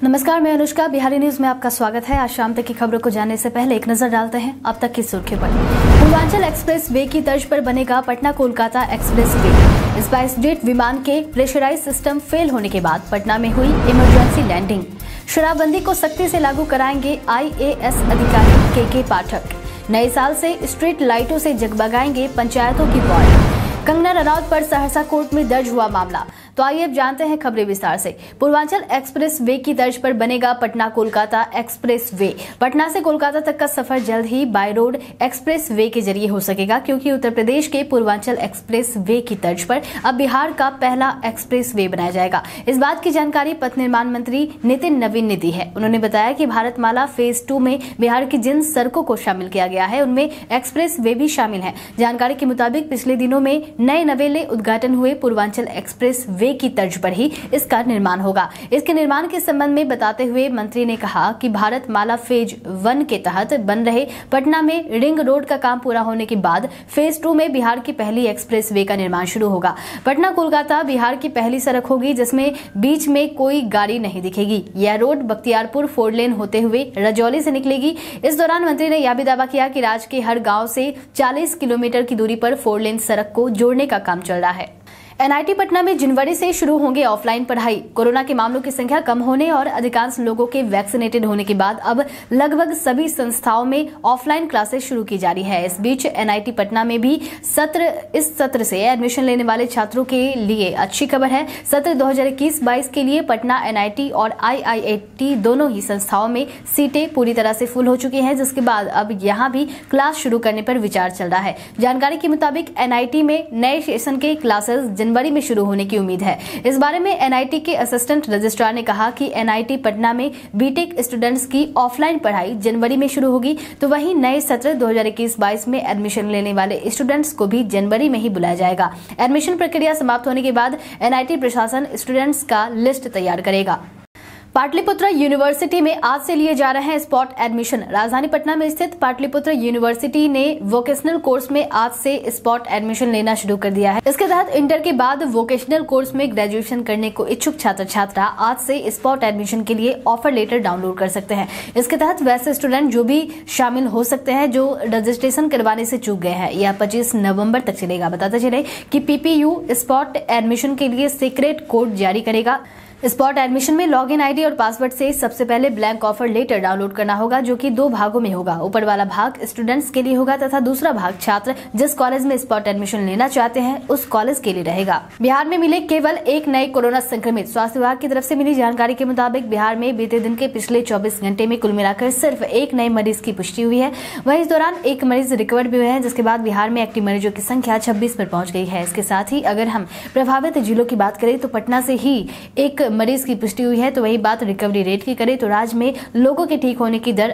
नमस्कार, मैं अनुष्का। बिहारी न्यूज में आपका स्वागत है। आज शाम तक की खबरों को जानने से पहले एक नजर डालते हैं अब तक की सुर्खियों पर। पूर्वांचल एक्सप्रेस वे की तर्ज पर बनेगा Patna Kolkata expressway. SpiceJet विमान के प्रेशराइज सिस्टम फेल होने के बाद पटना में हुई इमरजेंसी लैंडिंग। शराबबंदी को सख्ती से लागू कराएंगे IAS अधिकारी के पाठक। नए साल से स्ट्रीट लाइटों से जगमगाएंगे पंचायतों की वार्ड। कंगना रनौत पर सहरसा कोर्ट में दर्ज हुआ मामला। तो आइए अब जानते हैं खबरें विस्तार से। पूर्वांचल एक्सप्रेस वे की तर्ज पर बनेगा पटना कोलकाता एक्सप्रेस वे। पटना से कोलकाता तक का सफर जल्द ही बाय रोड एक्सप्रेस वे के जरिए हो सकेगा, क्योंकि उत्तर प्रदेश के पूर्वांचल एक्सप्रेस वे की तर्ज पर अब बिहार का पहला एक्सप्रेस वे बनाया जाएगा। इस बात की जानकारी पथ निर्माण मंत्री नितिन नवीन ने दी है। उन्होंने बताया कि भारतमाला फेज 2 में बिहार की जिन सड़कों को शामिल किया गया है उनमें एक्सप्रेस वे भी शामिल है। जानकारी के मुताबिक पिछले दिनों में नए नवेले उद्घाटन हुए पूर्वांचल एक्सप्रेस वे की तर्ज पर ही इसका निर्माण होगा। इसके निर्माण के संबंध में बताते हुए मंत्री ने कहा कि भारतमाला फेज 1 के तहत बन रहे पटना में रिंग रोड का काम पूरा होने के बाद फेज 2 में बिहार की पहली एक्सप्रेस वे का निर्माण शुरू होगा। पटना कोलकाता बिहार की पहली सड़क होगी जिसमें बीच में कोई गाड़ी नहीं दिखेगी। यह रोड बख्तियारपुर 4 लेन होते हुए रजौली से निकलेगी। इस दौरान मंत्री ने यह भी दावा किया कि राज्य के हर गांव से 40 किलोमीटर की दूरी पर 4 लेन सड़क को जोड़ने का काम चल रहा है। NIT पटना में जनवरी से शुरू होंगे ऑफलाइन पढ़ाई। कोरोना के मामलों की संख्या कम होने और अधिकांश लोगों के वैक्सीनेटेड होने के बाद अब लगभग सभी संस्थाओं में ऑफलाइन क्लासेस शुरू की जा रही है। इस बीच NIT पटना में भी इस सत्र से एडमिशन लेने वाले छात्रों के लिए अच्छी खबर है। सत्र 2021-22 के लिए पटना NIT और IIT दोनों ही संस्थाओं में सीटें पूरी तरह से फुल हो चुकी हैं, जिसके बाद अब यहां भी क्लास शुरू करने पर विचार चल रहा है। जानकारी के मुताबिक NIT में नए सेशन के क्लासेस जनवरी में शुरू होने की उम्मीद है। इस बारे में NIT के असिस्टेंट रजिस्ट्रार ने कहा कि NIT पटना में बीटेक स्टूडेंट्स की ऑफलाइन पढ़ाई जनवरी में शुरू होगी, तो वहीं नए सत्र 2021-22 में एडमिशन लेने वाले स्टूडेंट्स को भी जनवरी में ही बुलाया जाएगा। एडमिशन प्रक्रिया समाप्त होने के बाद NIT प्रशासन स्टूडेंट्स का लिस्ट तैयार करेगा। पाटलिपुत्र यूनिवर्सिटी में आज से लिए जा रहे हैं स्पॉट एडमिशन। राजधानी पटना में स्थित पाटलिपुत्र यूनिवर्सिटी ने वोकेशनल कोर्स में आज से स्पॉट एडमिशन लेना शुरू कर दिया है। इसके तहत इंटर के बाद वोकेशनल कोर्स में ग्रेजुएशन करने को इच्छुक छात्र छात्रा आज से स्पॉट एडमिशन के लिए ऑफर लेटर डाउनलोड कर सकते हैं। इसके तहत वैसे स्टूडेंट जो भी शामिल हो सकते हैं जो रजिस्ट्रेशन करवाने से चूक गए हैं। यह 25 नवम्बर तक चलेगा। बताते चले कि PPU स्पॉट एडमिशन के लिए सीक्रेट कोड जारी करेगा। स्पॉट एडमिशन में लॉगिन आईडी और पासवर्ड से सबसे पहले ब्लैंक ऑफर लेटर डाउनलोड करना होगा, जो कि 2 भागों में होगा। ऊपर वाला भाग स्टूडेंट्स के लिए होगा तथा दूसरा भाग छात्र जिस कॉलेज में स्पॉट एडमिशन लेना चाहते हैं उस कॉलेज के लिए रहेगा। बिहार में मिले केवल एक नए कोरोना संक्रमित। स्वास्थ्य विभाग की तरफ से मिली जानकारी के मुताबिक बिहार में बीते दिन के पिछले 24 घंटे में कुल मिलाकर सिर्फ एक नए मरीज की पुष्टि हुई है। वहीं इस दौरान एक मरीज रिकवर भी हुए हैं, जिसके बाद बिहार में एक्टिव मरीजों की संख्या 26 पर पहुंच गई है। इसके साथ ही अगर हम प्रभावित जिलों की बात करें तो पटना से ही एक मरीज की पुष्टि हुई है। तो वही बात रिकवरी रेट की करें तो राज्य में लोगों के ठीक होने की दर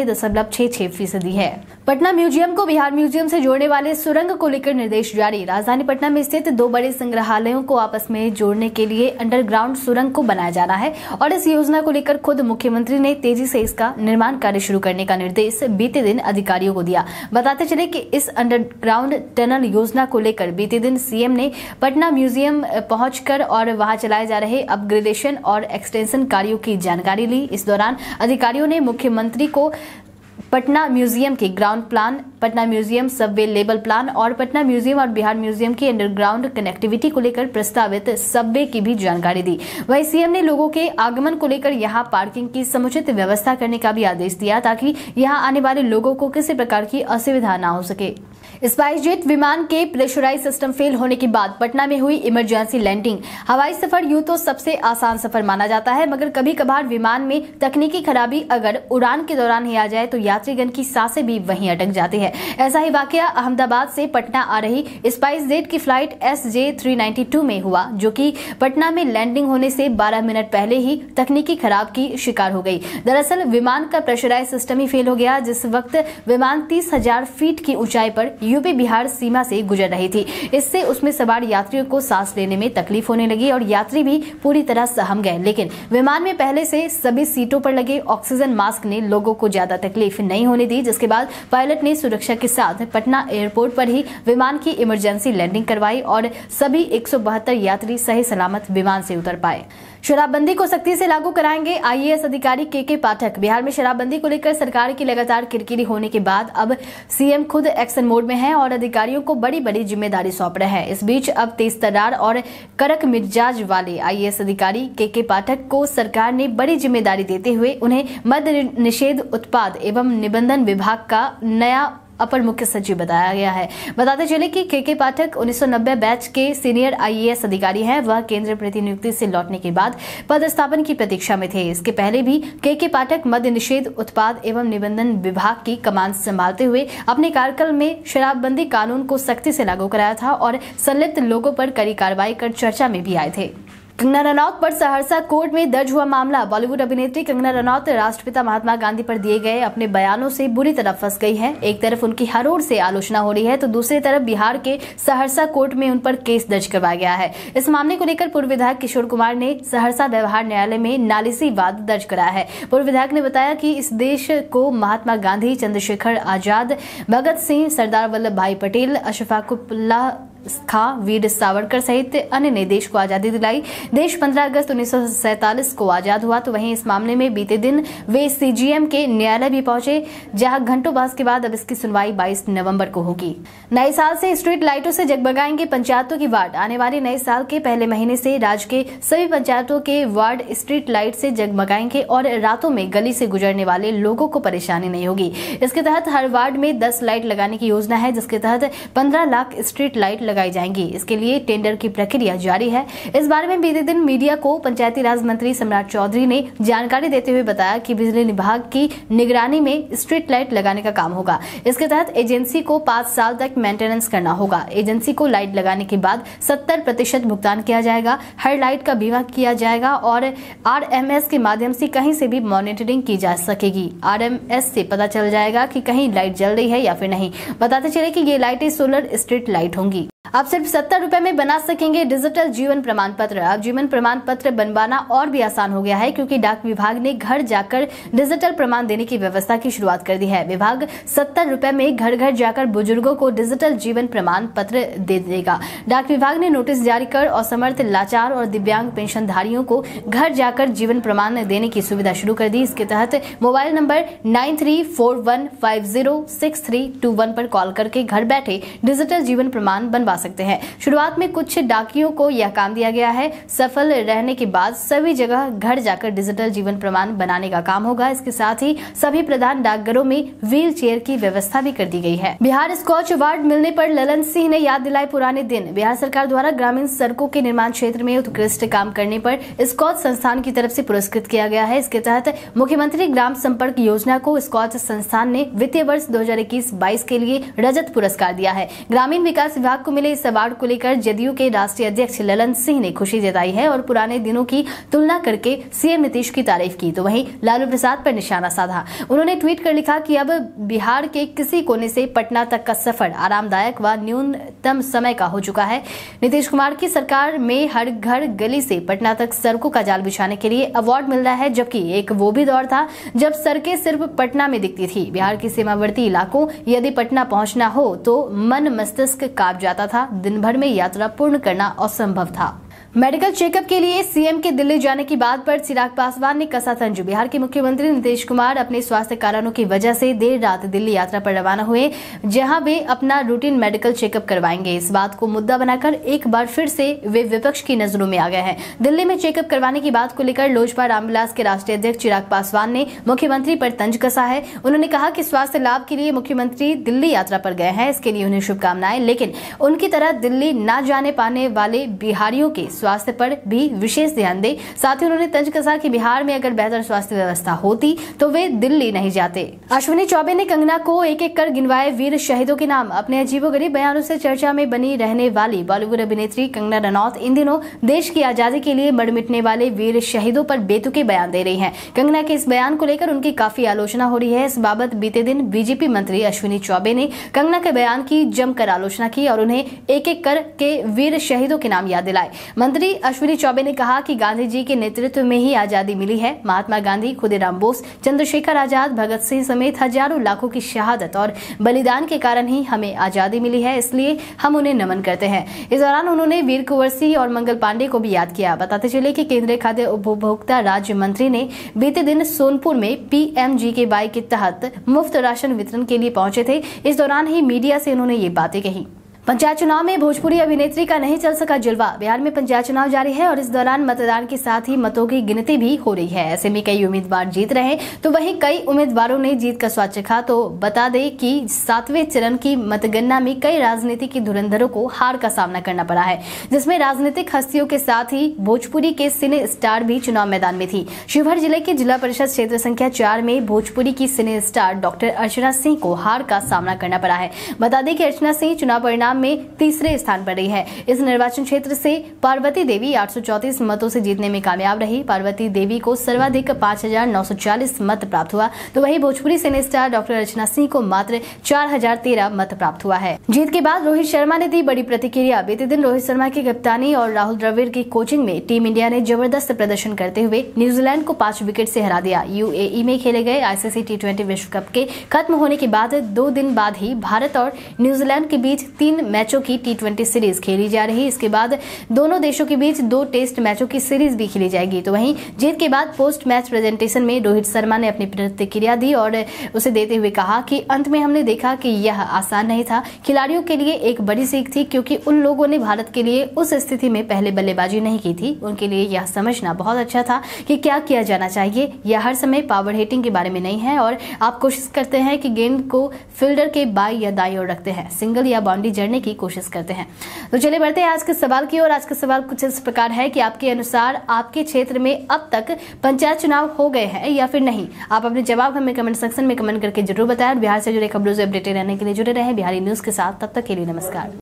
98.66% है। पटना म्यूजियम को बिहार म्यूजियम से जोड़ने वाले सुरंग को लेकर निर्देश जारी। राजधानी पटना में स्थित 2 बड़े संग्रहालयों को आपस में जोड़ने के लिए अंडरग्राउंड सुरंग को बनाया जाना है और इस योजना को लेकर खुद मुख्यमंत्री ने तेजी से इसका निर्माण कार्य शुरू करने का निर्देश बीते दिन अधिकारियों को दिया। बताते चले कि इस अंडरग्राउंड टनल योजना को लेकर बीते दिन CM ने पटना म्यूजियम पहुंचकर और वहां चलाए जा रहे अपग्रेडेशन और एक्सटेंशन कार्यों की जानकारी ली। इस दौरान अधिकारियों ने मुख्यमंत्री को पटना म्यूजियम के ground plan, Patna museum subway level plan और पटना म्यूजियम और बिहार म्यूजियम की अंडरग्राउंड कनेक्टिविटी को लेकर प्रस्तावित सबवे की भी जानकारी दी। वहीं CM ने लोगों के आगमन को लेकर यहां पार्किंग की समुचित व्यवस्था करने का भी आदेश दिया, ताकि यहां आने वाले लोगों को किसी प्रकार की असुविधा न हो सके। स्पाइसजेट विमान के प्रेशराइज सिस्टम फेल होने के बाद पटना में हुई इमरजेंसी लैंडिंग। हवाई सफर यूं तो सबसे आसान सफर माना जाता है, मगर कभी कभार विमान में तकनीकी खराबी अगर उड़ान के दौरान ही आ जाए तो यात्रीगण की सांसें भी वहीं अटक जाती है। ऐसा ही वाकया अहमदाबाद से पटना आ रही स्पाइसजेट की फ्लाइट SJ392 में हुआ, जो कि पटना में लैंडिंग होने से 12 मिनट पहले ही तकनीकी खराब की शिकार हो गई। दरअसल विमान का प्रेशराइज सिस्टम ही फेल हो गया। जिस वक्त विमान 30,000 फीट की ऊंचाई पर यूपी बिहार सीमा से गुजर रही थी। इससे उसमें सवार यात्रियों को सांस लेने में तकलीफ होने लगी और यात्री भी पूरी तरह सहम गए। लेकिन विमान में पहले से सभी सीटों पर लगे ऑक्सीजन मास्क ने लोगों को ज्यादा तकलीफ नहीं होने दी, जिसके बाद पायलट ने सुरक्षा के साथ पटना एयरपोर्ट पर ही विमान की इमरजेंसी लैंडिंग करवाई और सभी 172 यात्री सही सलामत विमान से उतर पाए। शराबबंदी को सख्ती से लागू कराएंगे आईएएस अधिकारी के पाठक। बिहार में शराबबंदी को लेकर सरकार की लगातार किरकिरी होने के बाद अब सीएम खुद एक्शन मोड में हैं और अधिकारियों को बड़ी बड़ी जिम्मेदारी सौंप रहे हैं। इस बीच अब तेज तर्रार और कड़क मिजाज वाले आईएएस अधिकारी के पाठक को सरकार ने बड़ी जिम्मेदारी देते हुए उन्हें मद्य निषेध उत्पाद एवं निबंधन विभाग का नया अपर मुख्य सचिव बताया गया है। बताते चले कि के पाठक 1990 बैच के सीनियर आईएएस अधिकारी हैं। वह केंद्रीय प्रतिनियुक्ति से लौटने के बाद पदस्थापन की प्रतीक्षा में थे। इसके पहले भी के पाठक मद्य निषेध उत्पाद एवं निबंधन विभाग की कमान संभालते हुए अपने कार्यकाल में शराबबंदी कानून को सख्ती से लागू कराया था और संलिप्त लोगों पर कड़ी कार्रवाई कर चर्चा में भी आए थे। कंगना रनौत पर सहरसा कोर्ट में दर्ज हुआ मामला। बॉलीवुड अभिनेत्री कंगना रनौत राष्ट्रपिता महात्मा गांधी पर दिए गए अपने बयानों से बुरी तरह फंस गई है। एक तरफ उनकी हर ओर से आलोचना हो रही है तो दूसरी तरफ बिहार के सहरसा कोर्ट में उन पर केस दर्ज करवाया गया है। इस मामले को लेकर पूर्व विधायक किशोर कुमार ने सहरसा व्यवहार न्यायालय में नालिसी वाद दर्ज कराया है। पूर्व विधायक ने बताया कि इस देश को महात्मा गांधी, चंद्रशेखर आजाद, भगत सिंह, सरदार वल्लभ भाई पटेल, अशफाक उल्लाह खां, वीर सावरकर सहित अन्य ने देश को आजादी दिलाई। देश 15 अगस्त 1947 को आजाद हुआ। तो वहीं इस मामले में बीते दिन वे सीजीएम के न्यायालय भी पहुंचे, जहां घंटों बहस के बाद अब इसकी सुनवाई 22 नवंबर को होगी। नए साल से स्ट्रीट लाइटों से जगमगाएंगे पंचायतों की वार्ड। आने वाले नए साल के पहले महीने से राज्य के सभी पंचायतों के वार्ड स्ट्रीट लाइट से जगमगाएंगे और रातों में गली से गुजरने वाले लोगों को परेशानी नहीं होगी। इसके तहत हर वार्ड में 10 लाइट लगाने की योजना है, जिसके तहत 15 लाख स्ट्रीट लाइट लगाई जाएंगी। इसके लिए टेंडर की प्रक्रिया जारी है। इस बारे में बीते दिन मीडिया को पंचायती राज मंत्री सम्राट चौधरी ने जानकारी देते हुए बताया कि बिजली विभाग की निगरानी में स्ट्रीट लाइट लगाने का काम होगा। इसके तहत एजेंसी को 5 साल तक मेंटेनेंस करना होगा। एजेंसी को लाइट लगाने के बाद 70% भुगतान किया जाएगा। हर लाइट का बीमा किया जाएगा और आरएमएस के माध्यम से कहीं से भी मॉनिटरिंग की जा सकेगी। आरएमएस से पता चल जाएगा कि कहीं लाइट जल रही है या फिर नहीं। बताते चले कि ये लाइटें सोलर स्ट्रीट लाइट होंगी। आप सिर्फ 70 रुपए में बना सकेंगे डिजिटल जीवन प्रमाण पत्र। अब जीवन प्रमाण पत्र बनवाना और भी आसान हो गया है, क्योंकि डाक विभाग ने घर जाकर डिजिटल प्रमाण देने की व्यवस्था की शुरुआत कर दी है। विभाग 70 रुपए में घर घर जाकर बुजुर्गों को डिजिटल जीवन प्रमाण पत्र दे देगा। डाक विभाग ने नोटिस जारी कर असमर्थ, लाचार और दिव्यांग पेंशनधारियों को घर जाकर जीवन प्रमाण देने की सुविधा शुरू कर दी। इसके तहत मोबाइल नंबर 9341506321 पर कॉल करके घर बैठे डिजिटल जीवन प्रमाण बनवा सकते हैं। शुरुआत में कुछ डाकियों को यह काम दिया गया है। सफल रहने के बाद सभी जगह घर जाकर डिजिटल जीवन प्रमाण बनाने का काम होगा। इसके साथ ही सभी प्रधान डाकघरों में व्हील चेयर की व्यवस्था भी कर दी गई है। बिहार स्कॉच अवार्ड मिलने पर ललन सिंह ने याद दिलाए पुराने दिन। बिहार सरकार द्वारा ग्रामीण सड़कों के निर्माण क्षेत्र में उत्कृष्ट काम करने पर स्कॉच संस्थान की तरफ से पुरस्कृत किया गया है। इसके तहत मुख्यमंत्री ग्राम संपर्क योजना को स्कॉच संस्थान ने वित्तीय वर्ष 2021-22 के लिए रजत पुरस्कार दिया है। ग्रामीण विकास विभाग को मिले इस अवार्ड को लेकर जदयू के राष्ट्रीय अध्यक्ष ललन सिंह ने खुशी जताई है और पुराने दिनों की तुलना करके सीएम नीतीश की तारीफ की। तो वहीं लालू प्रसाद पर निशाना साधा। उन्होंने ट्वीट कर लिखा कि अब बिहार के किसी कोने से पटना तक का सफर आरामदायक व न्यूनतम समय का हो चुका है। नीतीश कुमार की सरकार में हर घर गली से पटना तक सड़कों का जाल बिछाने के लिए अवार्ड मिल रहा है, जबकि एक वो भी दौर था जब सड़कें सिर्फ पटना में दिखती थी। बिहार के सीमावर्ती इलाकों यदि पटना पहुंचना हो तो मन मस्तिष्क कांप जाता था। दिन भर में यात्रा पूर्ण करना असंभव था। मेडिकल चेकअप के लिए सीएम के दिल्ली जाने की बात पर चिराग पासवान ने कसा तंज। बिहार के मुख्यमंत्री नीतीश कुमार अपने स्वास्थ्य कारणों की वजह से देर रात दिल्ली यात्रा पर रवाना हुए, जहां वे अपना रूटीन मेडिकल चेकअप करवाएंगे। इस बात को मुद्दा बनाकर एक बार फिर से वे विपक्ष की नजरों में आ गए हैं। दिल्ली में चेकअप करवाने की बात को लेकर लोजपा रामविलास के राष्ट्रीय अध्यक्ष चिराग पासवान ने मुख्यमंत्री पर तंज कसा है। उन्होंने कहा कि स्वास्थ्य लाभ के लिए मुख्यमंत्री दिल्ली यात्रा पर गए हैं, इसके लिए उन्हें शुभकामनाएं, लेकिन उनकी तरह दिल्ली न जाने पाने वाले बिहारियों के स्वास्थ्य पर भी विशेष ध्यान दे। साथ ही उन्होंने तंज कसा कि बिहार में अगर बेहतर स्वास्थ्य व्यवस्था होती तो वे दिल्ली नहीं जाते। अश्विनी चौबे ने कंगना को एक एक कर गिनवाए वीर शहीदों के नाम। अपने अजीबोगरीब बयानों से चर्चा में बनी रहने वाली बॉलीवुड अभिनेत्री कंगना रनौत इन दिनों देश की आजादी के लिए मर मिटने वाले वीर शहीदों पर बेतुके बयान दे रही हैं। कंगना के इस बयान को लेकर उनकी काफी आलोचना हो रही है। इस बाबत बीते दिन बीजेपी मंत्री अश्विनी चौबे ने कंगना के बयान की जमकर आलोचना की और उन्हें एक एक कर के वीर शहीदों के नाम याद दिलाए। मंत्री अश्विनी चौबे ने कहा कि गांधी जी के नेतृत्व में ही आजादी मिली है। महात्मा गांधी, खुदीराम बोस, चंद्रशेखर आजाद, भगत सिंह समेत हजारों लाखों की शहादत और बलिदान के कारण ही हमें आजादी मिली है, इसलिए हम उन्हें नमन करते हैं। इस दौरान उन्होंने वीर कुंवर सिंह और मंगल पांडे को भी याद किया। बताते चले कि केंद्रीय खाद्य उपभोक्ता राज्य मंत्री ने बीते दिन सोनपुर में PMGKY के तहत मुफ्त राशन वितरण के लिए पहुंचे थे। इस दौरान ही मीडिया से उन्होंने ये बातें कही। पंचायत चुनाव में भोजपुरी अभिनेत्री का नहीं चल सका जलवा। बिहार में पंचायत चुनाव जारी है और इस दौरान मतदान के साथ ही मतों की गिनती भी हो रही है। ऐसे में कई उम्मीदवार जीत रहे तो वहीं कई उम्मीदवारों ने जीत का स्वाद चखा। तो बता दें कि 7वें चरण की मतगणना में कई राजनीतिक धुरंधरों को हार का सामना करना पड़ा है, जिसमें राजनीतिक हस्तियों के साथ ही भोजपुरी के सिने स्टार भी चुनाव मैदान में थी। शिवहर जिले के जिला परिषद क्षेत्र संख्या 4 में भोजपुरी की cine star doctor Archana Singh को हार का सामना करना पड़ा है। बता दें कि अर्चना सिंह चुनाव परिणाम में तीसरे स्थान पर रही है। इस निर्वाचन क्षेत्र से पार्वती देवी 834 मतों से जीतने में कामयाब रही। पार्वती देवी को सर्वाधिक 5940 मत प्राप्त हुआ, तो वहीं Bhojpuri cine star doctor Archana Singh को मात्र 4013 मत प्राप्त हुआ है। जीत के बाद रोहित शर्मा ने दी बड़ी प्रतिक्रिया। बीते दिन रोहित शर्मा की कप्तानी और राहुल द्रविड़ की कोचिंग में टीम इंडिया ने जबरदस्त प्रदर्शन करते हुए न्यूजीलैंड को 5 विकेट से हरा दिया। UAE में खेले गए ICC T20 विश्व कप के खत्म होने के बाद 2 दिन बाद ही भारत और न्यूजीलैंड के बीच 3 मैचों की T20 सीरीज खेली जा रही। इसके बाद दोनों देशों के बीच 2 टेस्ट मैचों की सीरीज भी खेली जाएगी। तो वहीं जीत के बाद पोस्ट मैच प्रेजेंटेशन में रोहित शर्मा ने अपनी प्रतिक्रिया दी और उसे देते हुए कहा कि अंत में हमने देखा कि यह आसान नहीं था। खिलाड़ियों के लिए एक बड़ी सीख थी, क्योंकि उन लोगों ने भारत के लिए उस स्थिति में पहले बल्लेबाजी नहीं की थी। उनके लिए यह समझना बहुत अच्छा था कि क्या किया जाना चाहिए। यह हर समय पावर हिटिंग के बारे में नहीं है और आप कोशिश करते हैं कि गेंद को फील्डर के बाई या दाई ओर रखते हैं, सिंगल या बाउंड्री जड़ने की कोशिश करते हैं। तो चलिए बढ़ते हैं आज के सवाल की ओर। आज का सवाल कुछ इस प्रकार है कि आपके अनुसार आपके क्षेत्र में अब तक पंचायत चुनाव हो गए हैं या फिर नहीं। आप अपने जवाब हमें कमेंट सेक्शन में कमेंट करके जरूर बताएं। बिहार से जुड़े खबरों से अपडेटेड रहने के लिए जुड़े रहें बिहारी न्यूज के साथ। तब तक के लिए नमस्कार।